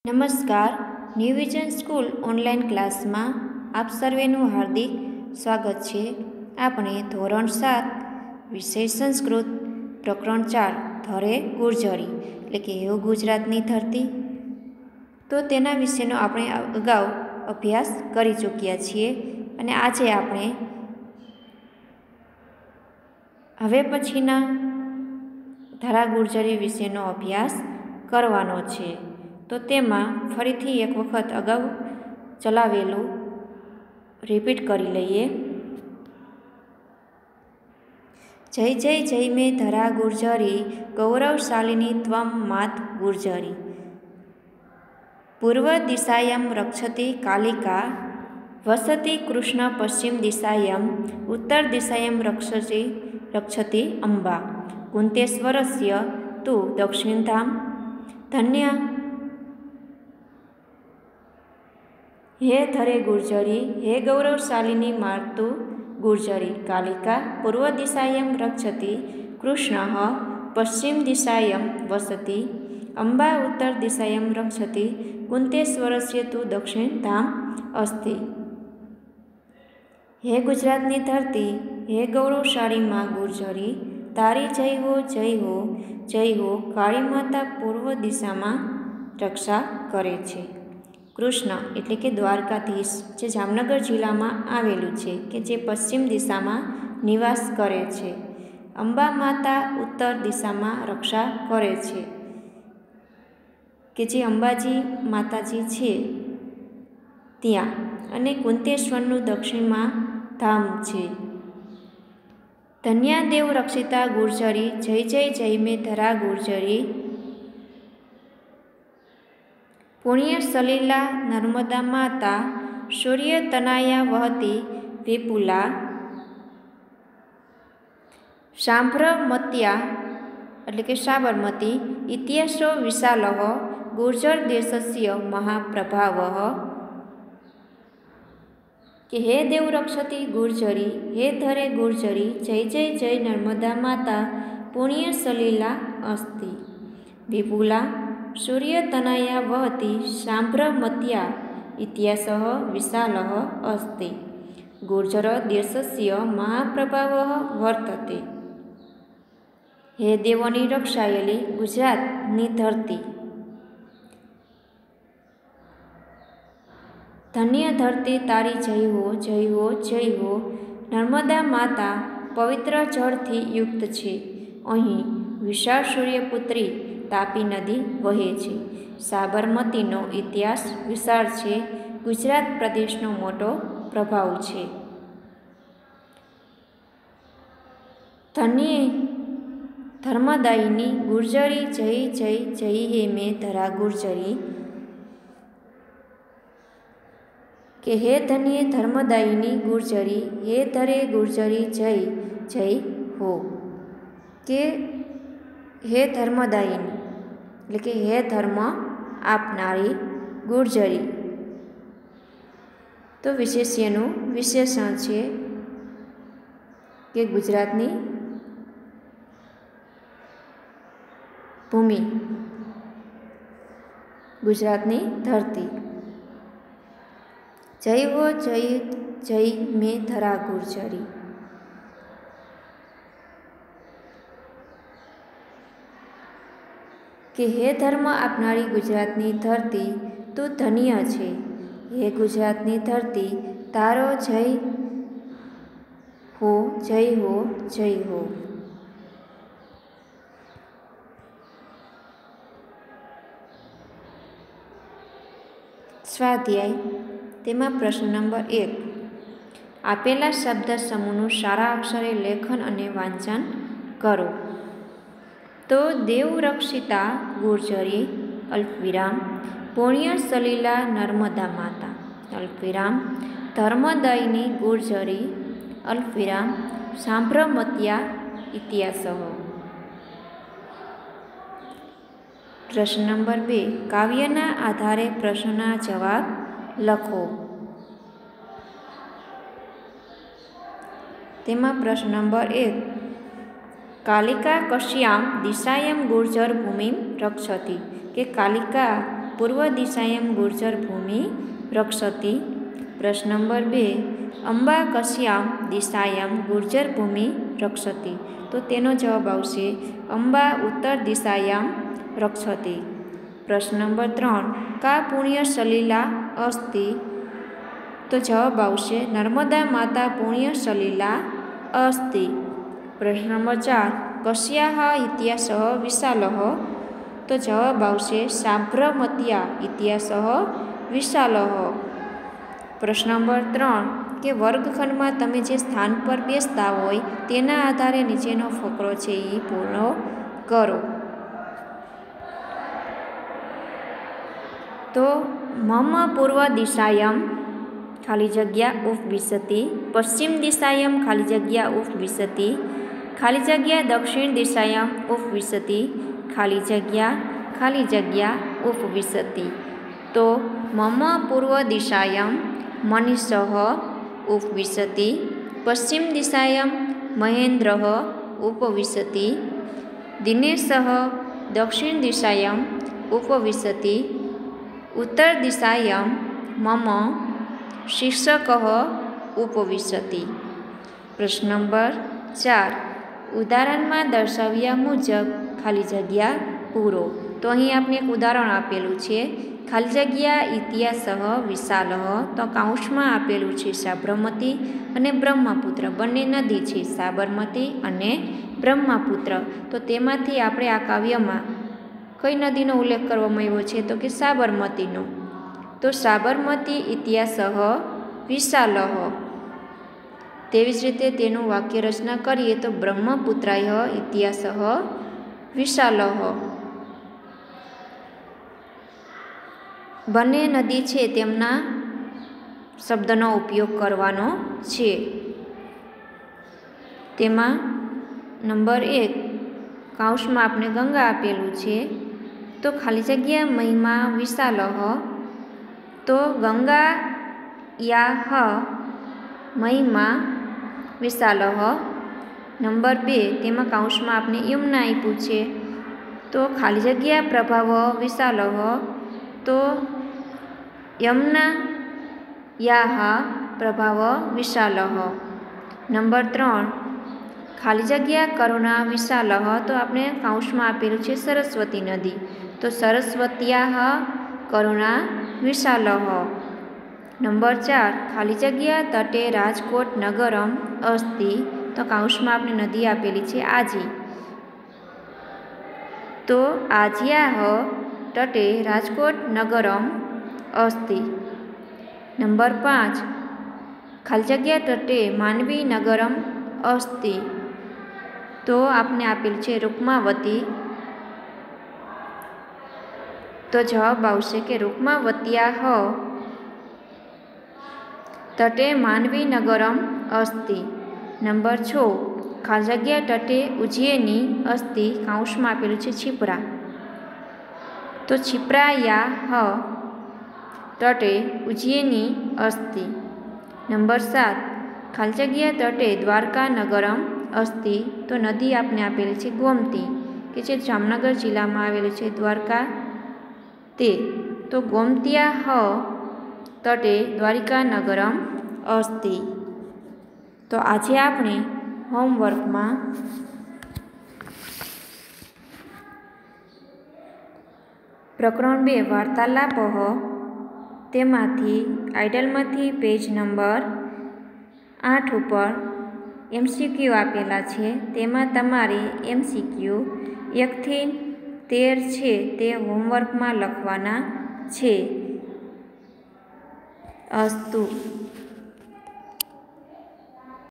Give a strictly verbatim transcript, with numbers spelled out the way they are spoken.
નમસ્કાર. New vision school online ક્લાસમાં આપ સર્વેનું હાર્દિક સ્વાગત છે. આપણે ધોરણ સાત વિષય સંસ્કૃત પ્રકરણ ચાર ધરે ગુર્જરી એટલે કે હેવ ગુજરાતની ધરતી, તો તેના વિશેનો આપણે અગાઉ અભ્યાસ કરી ચૂક્યા છીએ અને આજે આપણે હવે પછીના ધરા ગુર્જરી વિશેનો અભ્યાસ કરવાનો છે. તો તેમાં ફરીથી એક વખત અગાઉ ચલાવેલું રિપીટ કરી લઈએ. જય જય જય મે ધરા ગુર્જરી ગૌરવશાલિની ત્વમ માત ગુર્જરી. પૂર્વ દિશાયમ રક્ષતી કાલિકા વસતી કૃષ્ણ પશ્ચિમ દિશાયમ ઉત્તર દિશાયમ રક્ષતી રક્ષતી અંબા કુંતેશ્વરસ્ય તુ દક્ષિણધામ ધન્ય હે ધરે ગુર્જરી હે ગૌરવશાલિની માતુ ગુર્જરી. કાલિકા પૂર્વ દિશાયમ રક્ષતી કૃષ્ણ પશ્ચિમ દિશાયમ વસતી અંબા ઉત્તર દિશાયમ રક્ષતી કુંતેશ્વરસ્ય તુ દક્ષિણ ધામ અસ્તિ. હે ગુજરાતની ધરતી, હે ગૌરવશાળી માં ગુર્જરી, તારી જય હો જય હો જય હો. કાળી માતા પૂર્વ દિશામાં રક્ષા કરે છે. કૃષ્ણ એટલે કે દ્વારકાધીશ જે જામનગર જિલ્લામાં આવેલું છે કે જે પશ્ચિમ દિશામાં નિવાસ કરે છે. અંબા માતા ઉત્તર દિશામાં રક્ષા કરે છે કે જે અંબાજી માતાજી છે ત્યાં, અને કુંતેશ્વરનું દક્ષિણમાં ધામ છે. ધન્યાદેવ રક્ષિતા ગુર્જરી જય જય જય મે ધરા ગુર્જરી. પુણ્ય સલીલા નર્મદા માતા સૂર્ય તનાયા વહતી વિપુલા સાંભ્રમત્યા એટલે કે સાબરમતી ઇતિહાસો વિશાલ ગુર્જર દેશસ્ય મહાપ્રભાવ. કે હે દેવ રક્ષતી ગુર્જરી હે ધરે ગુર્જરી જય જય જય નર્મદા માતા પુણ્ય સલીલા અસ્તિ. વિપુલા સૂર્ય તનયા વહતી સાંભ્રમત્યા ઇતિહાસ વિશાલ અસ્તિ. ગુર્જર દેશસ્ય મહાપ્રભાવ વર્તતે. હે દેવોની રક્ષાયેલી ગુજરાતની ધરતી, ધન્ય ધરતી તારી જય હો જય હો જય હો. નર્મદા માતા પવિત્ર જળથી યુક્ત છે. અહીં વિશાળ સૂર્યપુત્રી તાપી નદી વહે છે. સાબરમતીનો ઇતિહાસ વિશાળ છે. ગુજરાત પ્રદેશનો મોટો પ્રભાવ છે. ધન્ય ધર્મદાયિની ગુર્જરી જય જય જય હે મે ધરા ગુર્જરી. કે હે ધન્ય ધર્મદાયિની ગુર્જરી હે ધરે ગુર્જરી જય જય હો. કે હે ધર્મદાયિની એટલે કે હે ધર્મ આપનારી ગુર્જરી. તો વિશેષ્યનું વિશેષણ છે કે ગુજરાતની ભૂમિ, ગુજરાતની ધરતી. જય હો જય જય મે ધરા ગુર્જરી. કે હે ધર્મ આપનારી ગુજરાતની ધરતી તું ધન્ય છે. હે ગુજરાતની ધરતી તારો જય હો જય હો જય હો. સ્વાધ્યાય તેમાં પ્રશ્ન નંબર એક. આપેલા શબ્દ સમૂહનું સારા અક્ષરે લેખન અને વાંચન કરો. તો દેવરક્ષિતા ગુર્જરી અલ્પવિરામ પુણ્ય સલીલા નર્મદા માતા અલ્પવિરામ ધર્મદાયિની ગુર્જરી અલ્પવિરામ સાંભ્રમત્યા ઇતિહાસ. પ્રશ્ન નંબર બે. કાવ્યના આધારે પ્રશ્નના જવાબ લખો. તેમાં પ્રશ્ન નંબર એક. કાલિકા કશ્યામ દિશાયમ ગુર્જર ભૂમિ રક્ષતી. કે કાલિકા पूर्व दिशायां गुर्जर भूमि रक्षति। प्रश्न नंबर बे अंबा कस्यां दिशायां गुर्जर भूमि रक्षति। तो तेनो जवाब आवशे अंबा उत्तर दिशायां रक्षति। प्रश्न नंबर त्रण का पुण्य सलिला अस्ति। तो जवाब आवशे नर्मदा माता पुण्य सलिला अस्ति। प्रश्न नंबर चार कस्याः इतिहासः विशालः। तो जवाब आवशे साबरमत्या इतिहासः विशालः। प्रश्न नंबर त्रण के वर्गखंड में तमे जे स्थान पर बेसता होय तेना आधारे नीचेनो फकरो छे ई पूर्ण करो। तो मम पूर्व दिशायां खाली जग्या उपविशति, पश्चिम दिशायां खाली जग्या उपविशति, खाली जग्या दक्षिण दिशायां उपविशति, खाली जग्या खाली जग्या उपविशति। तो मम पूर्व दिशायां मनीषः उपविशति, पश्चिम दिशायां महेन्द्रः उपविशति, दिनेशः दक्षिण दिशायां उपविशति, उत्तर दिशायां मम शिक्षकः उपविशति। प्रश्न नंबर चार उदाहरण में दर्शाव्या मुजब खाली जग्या पूरो। तो अहीं आपने एक उदाहरण आपेलू छे खाली जग्या इतिहासः विशालः। तो काउंस में आपेलू छे साबरमती अने ब्रह्मपुत्र बंने नदी छे साबरमती अने ब्रह्मपुत्र। तो तेमांथी आपणे आ काव्यमां कई नदीनो उल्लेख करवामां आव्यो छे तो कि साबरमतीनो। तो साबरमती इतिहासः विशालः। तेवी ज रीते तेनुं वाक्य रचना करीए तो ब्रह्मपुत्राय इतिहासः विशालः। बंने नदी छे तेमना शब्दनो उपयोग करवानो छे। तेमां नंबर एक काउंस में आपने गंगा आपेलू छे। तो खाली जग्या महिमा विशालः। तो गंगा याः महिमा विशालः। नंबर बे तेमां काउंस में आपने यमुना आप्युं छे। तो खाली जग्या प्रभाव विशालः। तो यमुना याः प्रभाव विशालः। नंबर त्रण खाली जग्या करुणा विशालः। तो आपने काउंस में आपेलू छे सरस्वती नदी। तो सरस्वत्याः करुणा विशालः। नंबर चार खाली जग्या तटे राजकोट नगरम अस्ति। तो काउंस में आपने नदी आपेली छे आजी। तो आज्याः तटे राजकोट नगरम अस्ति। नंबर पांच खाली जग्या तटे मानवी नगरम अस्ति। तो आपने आपेल छे रुक्मावती। तो जवाब आवशे के रुक्मावत्याः तटे मानवी नगरम अस्ति। नंबर छ खाली जग्या तटे उज्जैनी अस्ति। काउंस में आपेलू छे छिप्रा। तो छिप्रायाः तटे उज्जैनी अस्ति। नंबर सात खाली जग्या तटे द्वारका नगरम अस्ति। तो नदी आपने आपेली छे गोमती के जे जामनगर जिला में आवेलू छे द्वारका ते। तो गोमत्याः तटे द्वारिका नगरम अस्ति। तो आज आपणे होमवर्क में प्रकरण बे वार्तालापः तेमांथी आइडलमांथी पेज नंबर आठ पर एमसीक्यू आपेला छे। तेमां तमारे एमसीक्यू एक थी तेर छे ते होमवर्क में लखवाना छे। अस्तु।